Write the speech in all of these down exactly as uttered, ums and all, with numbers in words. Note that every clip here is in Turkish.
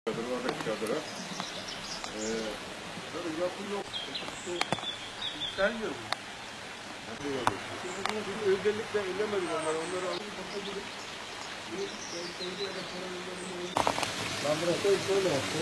Oradaki çadıra. Ee, böyle yapı yok. Sen yok. Özellikle ellemedik onları. Onları alıp kapatırdık. Bandırası şöyle yaptı.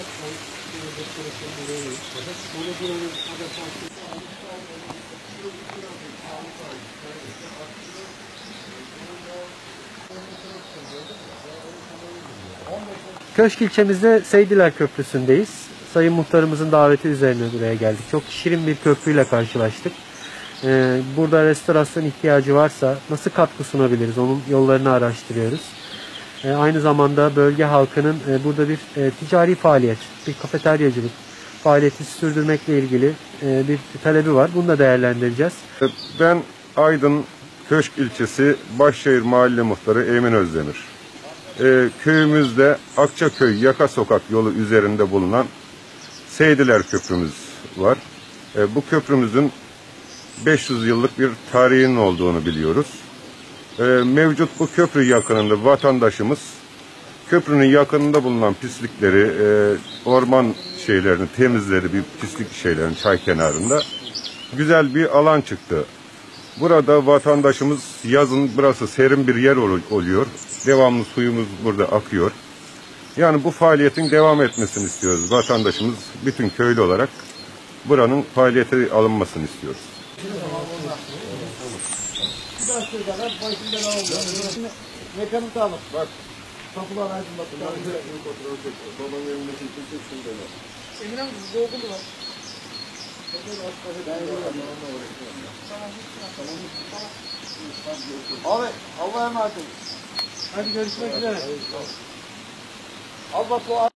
Köşk ilçemizde Seydiler Köprüsü'ndeyiz. Sayın Muhtarımızın daveti üzerine buraya geldik. Çok şirin bir köprüyle karşılaştık. Ee, burada restorasyon ihtiyacı varsa nasıl katkı sunabiliriz? Onun yollarını araştırıyoruz. Ee, aynı zamanda bölge halkının e, burada bir e, ticari faaliyet, bir kafeteryacılık faaliyeti sürdürmekle ilgili e, bir talebi var. Bunu da değerlendireceğiz. Ben Aydın Köşk ilçesi Başşehir Mahalle Muhtarı Emin Özdemir. Ee, köyümüzde Akçaköy Yaka Sokak yolu üzerinde bulunan Seydiler Köprümüz var. Ee, bu köprümüzün beş yüz yıllık bir tarihinin olduğunu biliyoruz. Ee, mevcut bu köprü yakınında vatandaşımız köprünün yakınında bulunan pislikleri, e, orman şeylerini temizledi, bir pislik şeylerin çay kenarında. Güzel bir alan çıktı. Burada vatandaşımız yazın burası serin bir yer oluyor. Devamlı suyumuz burada akıyor. Yani bu faaliyetin devam etmesini istiyoruz. Vatandaşımız bütün köylü olarak buranın faaliyete alınmasını istiyoruz. Mekanı tanıt. Bak. Kapılar aydınlatın. Babamın elindeki Emin amca Google'u var. Abi Allah'a emanet olun. Hadi görüşmek üzere. Al bak bu